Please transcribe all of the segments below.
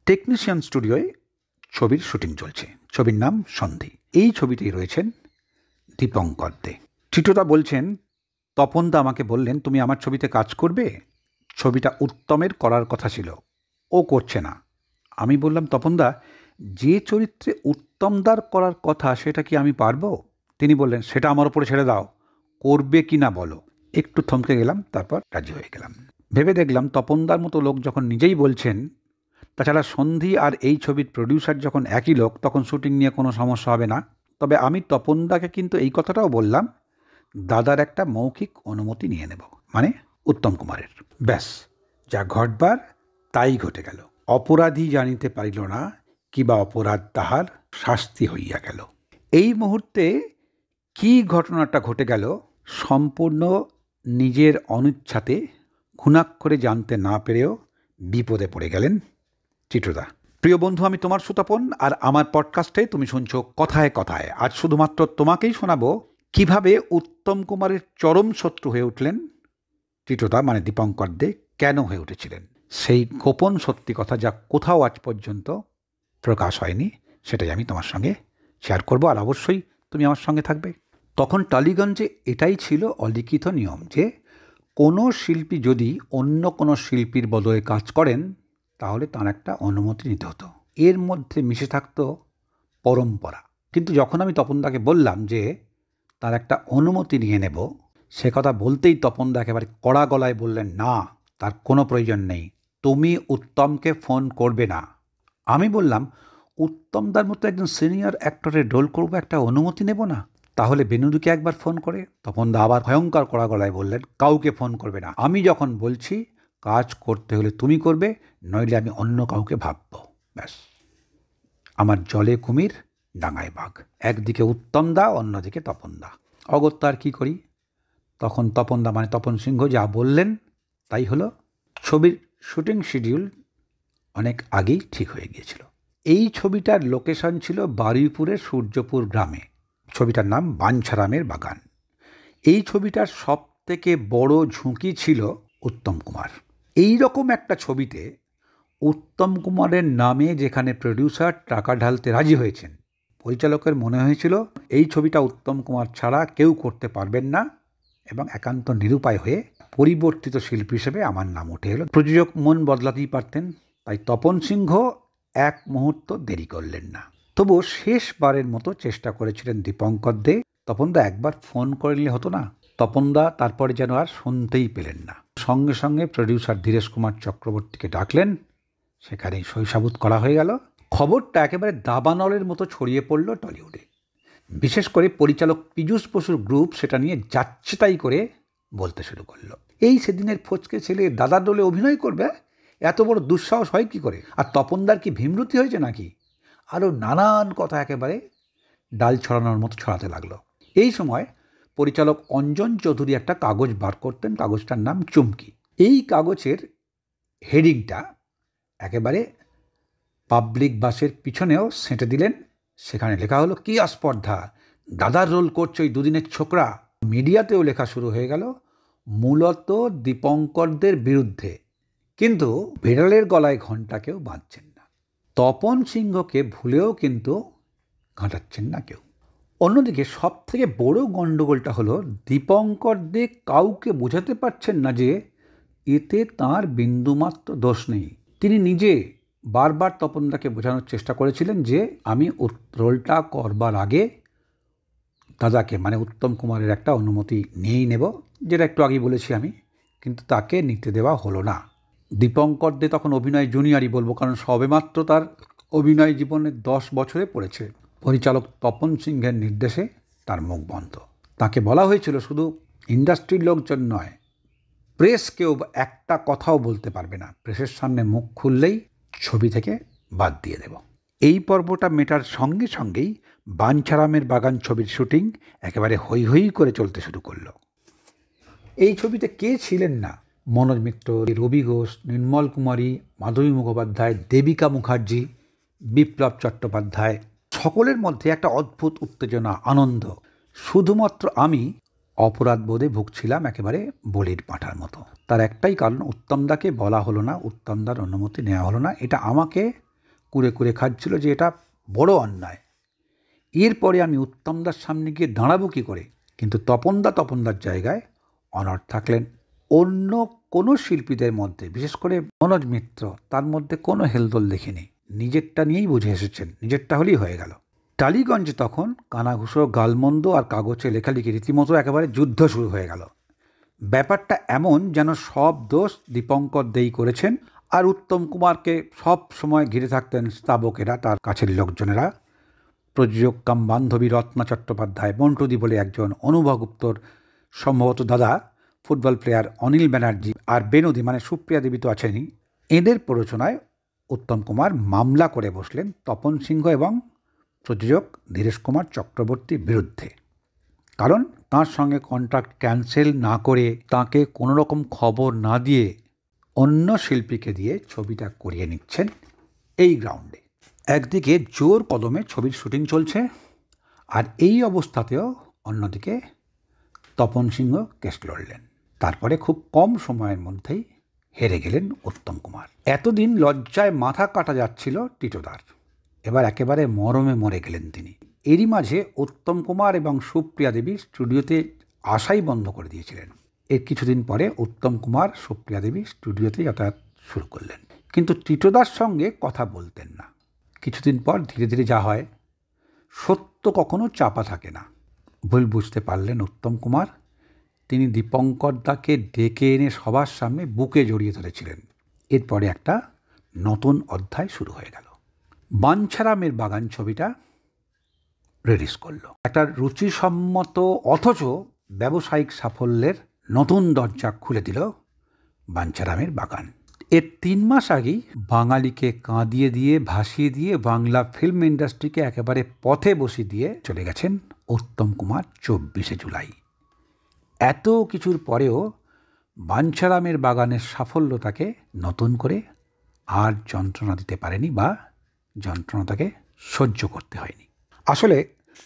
Technician স্টুডিওয় ছবির shooting চলছে। ছবির নাম সন্ধি। এই ছবিতেই রয়েছেন দীপঙ্কর দে। টিটোদা বলছেন, তপনদা আমাকে বললেন তুমি আমার ছবিতে কাজ করবে। ছবিটা উত্তমের করার কথা ছিল, ও করছে না। আমি বললাম, তপনদা, যে চরিত্রে উত্তমদার করার কথা সেটা কি আমি পারবো? তিনি বললেন, সেটা আমার উপরে ছেড়ে দাও, করবে কি না বলো। একটু থমকে গেলাম, তারপর রাজি হয়ে গেলাম। ভেবে দেখলাম, তপনদার মতো লোক যখন নিজেই বলছেন, তাছাড়া সন্ধি আর এই ছবির প্রডিউসার যখন একই লোক, তখন শুটিং নিয়ে কোনো সমস্যা হবে না। তবে আমি তপনদাকে কিন্তু এই কথাটাও বললাম, দাদার একটা মৌখিক অনুমতি নিয়ে নেব, মানে উত্তম কুমারের। ব্যাস, যা ঘটবার তাই ঘটে গেল। অপরাধী জানিতে পারিল না, কিবা অপরাধ তাহার শাস্তি হইয়া গেল। এই মুহূর্তে কি ঘটনাটা ঘটে গেল সম্পূর্ণ নিজের অনিচ্ছাতে ঘুণাক্ষরে জানতে না পেরেও বিপদে পড়ে গেলেন টিটোদা। প্রিয় বন্ধু, আমি তোমার সুতপন, আর আমার পডকাস্টে তুমি শুনছো কথায় কথায়। আজ শুধুমাত্র তোমাকেই শোনাবো কিভাবে উত্তম কুমারের চরম শত্রু হয়ে উঠলেন টিটোদা, মানে দীপঙ্কর দে। কেন হয়ে উঠেছিলেন সেই গোপন সত্যি কথা, যা কোথাও আজ পর্যন্ত প্রকাশ হয়নি, সেটাই আমি তোমার সঙ্গে শেয়ার করব। আর অবশ্যই তুমি আমার সঙ্গে থাকবে। তখন টালিগঞ্জে এটাই ছিল অলিখিত নিয়ম যে কোনো শিল্পী যদি অন্য কোনো শিল্পীর বদলে কাজ করেন, তাহলে তার একটা অনুমতি নিতে হতো। এর মধ্যে মিশে থাকতো পরম্পরা। কিন্তু যখন আমি তপনদাকে বললাম যে তার একটা অনুমতি নিয়ে নেব, সে কথা বলতেই তপনদা একেবারে কড়া গলায় বললেন, না, তার কোনো প্রয়োজন নেই, তুমি উত্তমকে ফোন করবে না। আমি বললাম, উত্তমদার মতো একজন সিনিয়র অ্যাক্টরের রোল করবো, একটা অনুমতি নেব না? তাহলে বেনুদিকে একবার ফোন করে। তপনদা আবার ভয়ঙ্কর কড়া গলায় বললেন, কাউকে ফোন করবে না। আমি যখন বলছি কাজ করতে হলে তুমি করবে, নইলে আমি অন্য কাউকে ভাববো। ব্যাস, আমার জলে কুমির ডাঙায় বাঘ। একদিকে উত্তমদা, অন্যদিকে তপনদা। অগত্যা আর কী করি? তখন তপনদা, মানে তপন সিংহ, যা বললেন তাই হলো। ছবির শুটিং শিডিউল অনেক আগেই ঠিক হয়ে গিয়েছিল। এই ছবিটার লোকেশন ছিল বারুইপুরের সূর্যপুর গ্রামে। ছবিটার নাম বাঞ্ছারামের বাগান। এই ছবিটার সব থেকে বড় ঝুঁকি ছিল উত্তম কুমার। এই রকম একটা ছবিতে উত্তম কুমারের নামে যেখানে প্রডিউসার টাকা ঢালতে রাজি হয়েছেন, পরিচালকের মনে হয়েছিল এই ছবিটা উত্তম কুমার ছাড়া কেউ করতে পারবেন না, এবং একান্ত নিরুপায় হয়ে পরিবর্তিত শিল্পী হিসেবে আমার নাম উঠে এলো। প্রযোজক মন বদলাতেই পারতেন, তাই তপন সিংহ এক মুহূর্ত দেরি করলেন না। তবুও শেষবারের মতো চেষ্টা করেছিলেন দীপঙ্কর দে। তপনদা একবার ফোন করে নিলে হতো না? তপনদা তারপরে যেন আর শুনতেই পেলেন না। সঙ্গে সঙ্গে প্রডিউসার ধীরেশ কুমার চক্রবর্তীকে ডাকলেন। সেখানেই শৈশাবুত করা হয়ে গেল। খবরটা একেবারে দাবানলের মতো ছড়িয়ে পড়ল টলিউডে। বিশেষ করে পরিচালক পীযূষ বসুর গ্রুপ সেটা নিয়ে যাচ্ছে তাই করে বলতে শুরু করলো, এই সেদিনের ফচকে ছেলে দাদার রোলে অভিনয় করবে? এত বড় দুঃসাহস হয় কি করে? আর তপনদার কি ভীমরতি হয়েছে নাকি? আরও নানান কথা একেবারে ডাল ছড়ানোর মতো ছড়াতে লাগলো। এই সময় পরিচালক অঞ্জন চৌধুরী একটা কাগজ বার করতেন। কাগজটার নাম চুমকি। এই কাগজের হেডিংটা একেবারে পাবলিক বাসের পিছনেও সেঁটে দিলেন। সেখানে লেখা হলো, কি আস্পর্ধা, দাদার রোল করছে ওই দুদিনের ছোকরা। মিডিয়াতেও লেখা শুরু হয়ে গেল, মূলত দীপঙ্করদের বিরুদ্ধে। কিন্তু বিড়ালের গলায় ঘণ্টা কেউ বাঁধছেন না। তপন সিংহকে ভুলেও কিন্তু ঘাঁটাচ্ছেন না কেউ। অন্যদিকে সব থেকে বড় গণ্ডগোলটা হলো, দীপঙ্কর দে কাউকে বোঝাতে পারছেন না যে এতে তাঁর বিন্দুমাত্র দোষ নেই। তিনি নিজে বারবার তপনদাকে বোঝানোর চেষ্টা করেছিলেন যে আমি রোলটা করবার আগে দাদাকে, মানে উত্তম কুমারের একটা অনুমতি নিয়েই নেব, যেটা একটু আগেই বলেছি আমি। কিন্তু তাকে নিতে দেওয়া হলো না। দীপঙ্কর দে তখন অভিনয় জুনিয়রই বলবো, কারণ সবেমাত্র তার অভিনয় জীবনে 10 বছরে পড়েছে। পরিচালক তপন সিংহের নির্দেশে তার মুখ বন্ধ। তাকে বলা হয়েছিল শুধু ইন্ডাস্ট্রির লোকজন নয়, প্রেস কেউ একটা কথাও বলতে পারবে না। প্রেসের সামনে মুখ খুললেই ছবি থেকে বাদ দিয়ে দেব। এই পর্বটা মেটার সঙ্গে সঙ্গেই বাঞ্ছারামের বাগান ছবির শুটিং একেবারে হৈ হৈ করে চলতে শুরু করলো। এই ছবিতে কে ছিলেন না? মনোজ মিত্র, রবি ঘোষ, নির্মল কুমারী, মাধবী মুখোপাধ্যায়, দেবিকা মুখার্জি, বিপ্লব চট্টোপাধ্যায়। সকলের মধ্যে একটা অদ্ভুত উত্তেজনা, আনন্দ। শুধুমাত্র আমি অপরাধ বোধে ভুগছিলাম একেবারে বলির পাঁঠার মতো। তার একটাই কারণ, উত্তমদাকে বলা হলো না, উত্তমদার অনুমতি নেওয়া হলো না। এটা আমাকে কুরে কুরে খাচ্ছিল যে এটা বড় অন্যায়। এরপরে আমি উত্তমদার সামনে গিয়ে দাঁড়াবো কী করে? কিন্তু তপনদার জায়গায় অনড় থাকলেন। অন্য কোনো শিল্পীদের মধ্যে, বিশেষ করে মনোজ মিত্র, তার মধ্যে কোনো হেলদোল দেখিনি। নিজেরটা নিয়েই বুঝে এসেছেন, নিজেরটা হলেই হয়ে গেল। টালিগঞ্জে তখন কানাঘুষো, গালমন্দ আর কাগজে লেখালেখি রীতিমতো একেবারে যুদ্ধ শুরু হয়ে গেল। ব্যাপারটা এমন যেন সব দোষ দীপঙ্কর দেই করেছেন, আর উত্তম কুমারকে সব সময় ঘিরে থাকতেন স্তাবকেরা, তার কাছের লোকজনেরা। প্রযোজক কাম বান্ধবী রত্না চট্টোপাধ্যায়, মন্টুদি বলে একজন, অনুভা গুপ্তর সম্ভবত দাদা ফুটবল প্লেয়ার অনিল ব্যানার্জি, আর বেনুদি মানে সুপ্রিয়া দেবী তো আছেনই। এদের প্ররোচনায় উত্তম কুমার মামলা করে বসলেন তপন সিংহ এবং প্রযোজক ধীরেশ কুমার চক্রবর্তীর বিরুদ্ধে। কারণ তাঁর সঙ্গে কন্ট্রাক্ট ক্যান্সেল না করে, তাঁকে কোনো রকম খবর না দিয়ে অন্য শিল্পীকে দিয়ে ছবিটা করিয়ে নিচ্ছেন এই গ্রাউন্ডে। একদিকে জোর কদমে ছবির শুটিং চলছে, আর এই অবস্থাতেও অন্যদিকে তপন সিংহ কেস লড়লেন। তারপরে খুব কম সময়ের মধ্যেই হেরে গেলেন উত্তম কুমার। এতদিন লজ্জায় মাথা কাটা যাচ্ছিল টিটোদার, এবার একেবারে মরমে মরে গেলেন তিনি। এরই মাঝে উত্তম কুমার এবং সুপ্রিয়া দেবী স্টুডিওতে আসাই বন্ধ করে দিয়েছিলেন। এর কিছুদিন পরে উত্তম কুমার সুপ্রিয়া দেবী স্টুডিওতে যাতায়াত শুরু করলেন, কিন্তু টিটোদার সঙ্গে কথা বলতেন না। কিছুদিন পর ধীরে ধীরে যা হয়, সত্য কখনো চাপা থাকে না। ভুল বুঝতে পারলেন উত্তম কুমার। তিনি দীপঙ্কর দাকে ডেকে এনে সবার সামনে বুকে জড়িয়ে ধরেছিলেন। এরপরে একটা নতুন অধ্যায় শুরু হয়ে গেল। বাঞ্ছারামের বাগান ছবিটা রিলিজ করলো। একটা রুচিসম্মত অথচ ব্যবসায়িক সাফল্যের নতুন দরজা খুলে দিল বাঞ্ছারামের বাগান। এর 3 মাস আগেই বাঙালিকে কাঁদিয়ে দিয়ে, ভাসিয়ে দিয়ে বাংলা ফিল্ম ইন্ডাস্ট্রিকে একেবারে পথে বসিয়ে দিয়ে চলে গেছেন উত্তম কুমার 24শে জুলাই। এত কিছুর পরেও বাঞ্ছারামের বাগানের সাফল্য তাকে নতুন করে আর যন্ত্রণা দিতে পারেনি, বা যন্ত্রণা তাকে সহ্য করতে হয়নি। আসলে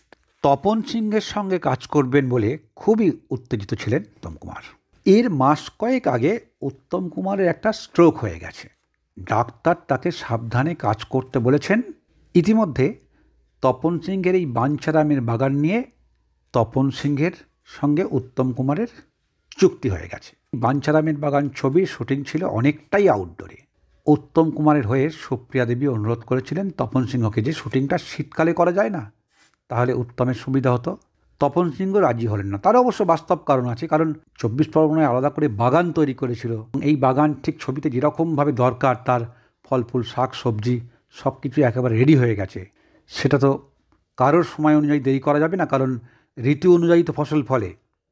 তপন সিংহের সঙ্গে কাজ করবেন বলে খুবই উত্তেজিত ছিলেন উত্তম কুমার। এর মাস কয়েক আগে উত্তম কুমারের একটা স্ট্রোক হয়ে গেছে। ডাক্তার তাকে সাবধানে কাজ করতে বলেছেন। ইতিমধ্যে তপন সিংহের এই বাঞ্ছারামের বাগান নিয়ে তপন সিংহের সঙ্গে উত্তম কুমারের চুক্তি হয়ে গেছে। বাঞ্ছারামের বাগান ছবির শুটিং ছিল অনেকটাই আউটডোরে। উত্তম কুমারের হয়ে সুপ্রিয়া দেবী অনুরোধ করেছিলেন তপন সিংহকে যে শুটিংটা শীতকালে করা যায় না, তাহলে উত্তমের সুবিধা হতো। তপন সিংহ রাজি হলেন না। তার অবশ্য বাস্তব কারণ আছে, কারণ 24 পরগনায় আলাদা করে বাগান তৈরি করেছিল। এই বাগান ঠিক ছবিতে যেরকমভাবে দরকার, তার ফল ফুল, শাক সবজি সব কিছু একেবারে রেডি হয়ে গেছে। সেটা তো কারোর সময় অনুযায়ী দেরি করা যাবে না, কারণ ঋতু অনুযায়ী তো ফসল ফলে।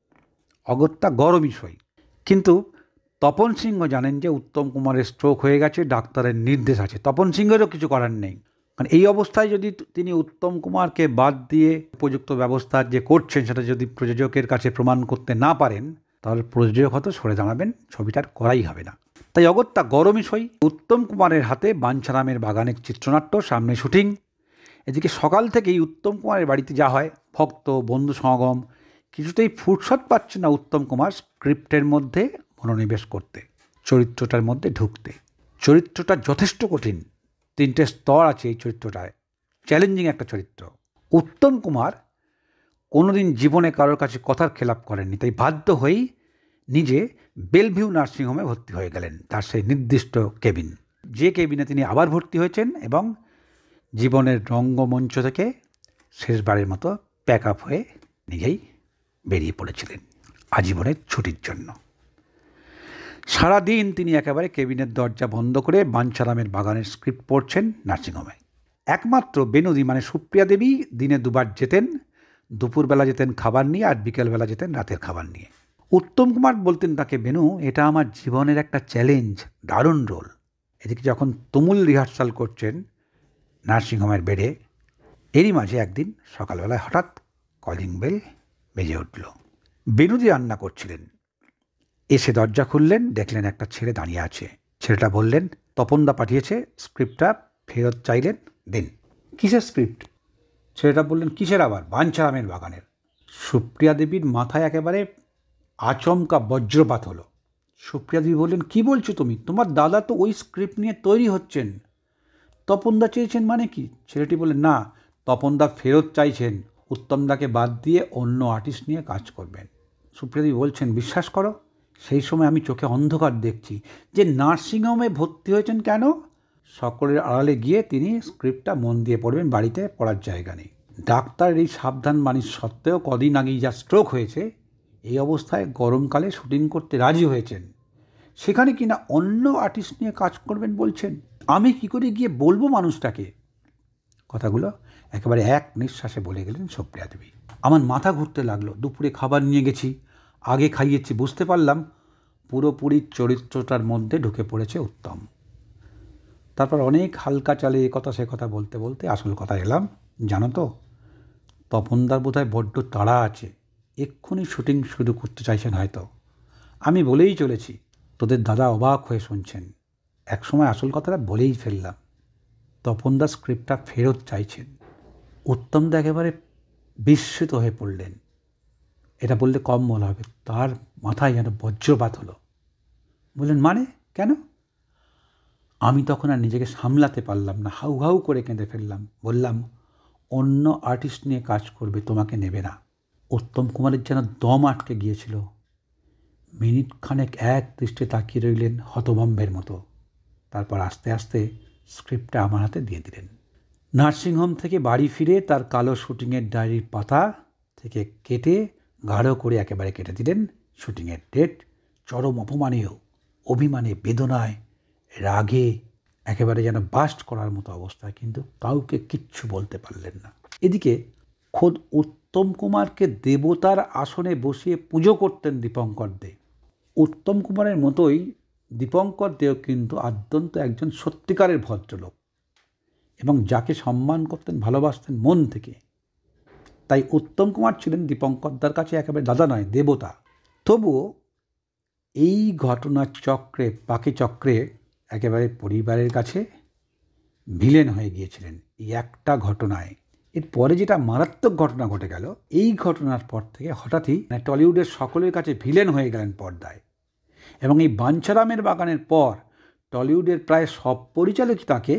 অগত্যা গরম বিষয়। কিন্তু তপন সিংহ জানেন যে উত্তম কুমারের স্ট্রোক হয়ে গেছে, ডাক্তারের নির্দেশ আছে, তপন সিংহেরও কিছু করার নেই। কারণ এই অবস্থায় যদি তিনি উত্তম কুমারকে বাদ দিয়ে উপযুক্ত ব্যবস্থা যে করছেন সেটা যদি প্রযোজকের কাছে প্রমাণ করতে না পারেন, তাহলে প্রযোজক হয়তো সরে দাঁড়াবেন, ছবিটার করাই হবে না। তাই অগত্যা গরম বিষয়। উত্তম কুমারের হাতে বাঞ্ছারামের বাগানের চিত্রনাট্য, সামনে শুটিং। এদিকে সকাল থেকেই উত্তম কুমারের বাড়িতে যা হয়, ভক্ত বন্ধু সমাগম, কিছুতেই ফুরসত পাচ্ছে না উত্তম কুমার স্ক্রিপ্টের মধ্যে মনোনিবেশ করতে, চরিত্রটার মধ্যে ঢুকতে। চরিত্রটা যথেষ্ট কঠিন, 3টে স্তর আছে এই চরিত্রটায়, চ্যালেঞ্জিং একটা চরিত্র। উত্তম কুমার কোনোদিন জীবনে কারোর কাছে কথার খেলাপ করেননি, তাই বাধ্য হয়েই নিজে বেলভিউ নার্সিংহোমে ভর্তি হয়ে গেলেন, তার সেই নির্দিষ্ট কেবিন, যে কেবিনে তিনি আবার ভর্তি হয়েছেন এবং জীবনের রঙ্গমঞ্চ থেকে শেষবারের মতো প্যাক আপ হয়ে নিজেই বেরিয়ে পড়েছিলেন আজীবনের ছুটির জন্য। সারাদিন তিনি একেবারে কেবিনের দরজা বন্ধ করে বাঞ্ছারামের বাগানের স্ক্রিপ্ট পড়ছেন নার্সিংহোমে। একমাত্র বেনুদি মানে সুপ্রিয়া দেবী দিনে 2বার যেতেন, দুপুরবেলা যেতেন খাবার নিয়ে, আর বিকেলবেলা যেতেন রাতের খাবার নিয়ে। উত্তম কুমার বলতেন তাকে, বেনু, এটা আমার জীবনের একটা চ্যালেঞ্জ, দারুণ রোল। এদিকে যখন তুমুল রিহার্সাল করছেন নার্সিংহোমের বেডে, এরই মাঝে একদিন সকালবেলায় হঠাৎ কলিং বেল বেজে উঠল। বেনুদি রান্না করছিলেন। এসে দরজা খুললেন, দেখলেন একটা ছেলে দাঁড়িয়ে আছে। ছেলেটা বললেন, তপনদা পাঠিয়েছে, স্ক্রিপ্টটা ফেরত চাইলেন, দিন। কিসের স্ক্রিপ্ট? ছেলেটা বললেন, কিসের আবার? বাঞ্ছারামের বাগানের। সুপ্রিয়া দেবীর মাথায় একেবারে আচমকা বজ্রপাত হলো। সুপ্রিয়া দেবী বললেন, কি বলছো তুমি? তোমার দাদা তো ওই স্ক্রিপ্ট নিয়ে তৈরি হচ্ছেন, তপনদা চেয়েছেন মানে কি? ছেলেটি বলে, না, তপনদা ফেরত চাইছেন, উত্তমদাকে বাদ দিয়ে অন্য আর্টিস্ট নিয়ে কাজ করবেন। সুপ্রিয়াদেবী বলছেন, বিশ্বাস করো, সেই সময় আমি চোখে অন্ধকার দেখছি যে নার্সিংহোমে ভর্তি হয়েছেন কেন। সকলের আড়ালে গিয়ে তিনি স্ক্রিপ্টটা মন দিয়ে পড়বেন, বাড়িতে পড়ার জায়গা নেই। ডাক্তারের এই সাবধান বাণী সত্ত্বেও কদিন আগেই যা স্ট্রোক হয়েছে, এই অবস্থায় গরমকালে শুটিং করতে রাজি হয়েছেন, সেখানে কিনা অন্য আর্টিস্ট নিয়ে কাজ করবেন বলছেন। আমি কি করে গিয়ে বলবো মানুষটাকে? কথাগুলো একেবারে এক নিঃশ্বাসে বলে গেলেন সুপ্রিয়া দেবী। আমার মাথা ঘুরতে লাগলো। দুপুরে খাবার নিয়ে গেছি, আগে খাইয়েছি, বুঝতে পারলাম পুরোপুরি চরিত্রটার মধ্যে ঢুকে পড়েছে উত্তম। তারপর অনেক হালকা চালে এ কথা সে কথা বলতে বলতে আসল কথা এলাম। জানো তো, তপনদার বোধহয় বড্ড তাড়া আছে, এক্ষুনি শুটিং শুরু করতে চাইছেন হয়তো। আমি বলেই চলেছি। তোদের দাদা অবাক হয়ে শুনছেন। একসময় আসল কথাটা বলেই ফেললাম, তপনদা স্ক্রিপ্টটা ফেরত চাইছেন। উত্তমদা একেবারে বিস্মিত হয়ে পড়লেন। এটা বললে কম বলা হবে, তার মাথায় যেন বজ্রপাত হলো। বললেন, মানে কেন? আমি তখন আর নিজেকে সামলাতে পারলাম না, হাউ হাউ করে কেঁদে ফেললাম। বললাম, অন্য আর্টিস্ট নিয়ে কাজ করবে, তোমাকে নেবে না। উত্তম কুমারের যেন দম আটকে গিয়েছিল। মিনিট খানেক এক দৃষ্টে তাকিয়ে রইলেন হতভম্বের মতো। তারপর আস্তে আস্তে স্ক্রিপ্টটা আমার হাতে দিয়ে দিলেন। নার্সিংহোম থেকে বাড়ি ফিরে তার কালো শুটিংয়ের ডায়েরির পাতা থেকে কেটে গাঢ় করে একেবারে কেটে দিলেন শুটিংয়ের ডেট। চরম অপমানেও, অভিমানে, বেদনায়, রাগে একেবারে যেন বাস্ট করার মতো অবস্থা, কিন্তু কাউকে কিচ্ছু বলতে পারলেন না। এদিকে খোদ উত্তম কুমারকে দেবতার আসনে বসিয়ে পুজো করতেন দীপঙ্কর দে। উত্তম কুমারের মতোই দীপঙ্কর দেও কিন্তু আদ্যন্ত একজন সত্যিকারের ভদ্রলোক এবং যাকে সম্মান করতেন, ভালোবাসতেন মন থেকে। তাই উত্তম কুমার ছিলেন দীপঙ্করদার কাছে একেবারে দাদা নয়, দেবতা। তবুও এই ঘটনার চক্রে, পাখি চক্রে একেবারে পরিবারের কাছে ভিলেন হয়ে গিয়েছিলেন এই একটা ঘটনায়। এরপরে যেটা মারাত্মক ঘটনা ঘটে গেল, এই ঘটনার পর থেকে হঠাৎই টলিউডের সকলের কাছে ভিলেন হয়ে গেলেন পর্দায়। এবং এই বাঞ্ছারামের বাগানের পর টলিউডের প্রায় সব পরিচালকই তাকে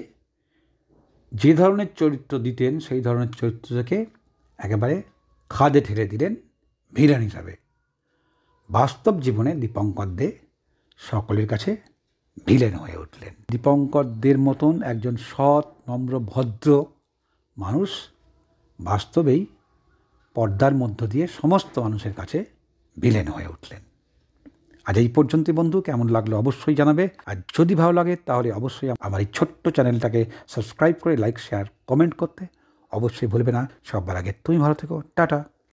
যে ধরনের চরিত্র দিতেন, সেই ধরনের চরিত্র থেকে একেবারে খাদে ঠেলে দিলেন ভিলেন হিসাবে। বাস্তব জীবনে দীপঙ্কর দে সকলের কাছে ভিলেন হয়ে উঠলেন। দীপঙ্কর দের মতন একজন সৎ, নম্র, ভদ্র মানুষ বাস্তবেই পর্দার মধ্য দিয়ে সমস্ত মানুষের কাছে ভিলেন হয়ে উঠলেন। আজ এই পর্যন্তই বন্ধু, কেমন লাগলো অবশ্যই জানাবে। আর যদি ভালো লাগে তাহলে অবশ্যই আমার এই ছোট্ট চ্যানেলটাকে সাবস্ক্রাইব করে লাইক, শেয়ার, কমেন্ট করতে অবশ্যই ভুলবে না। সবার আগে তুমি ভালো থেকো। টাটা।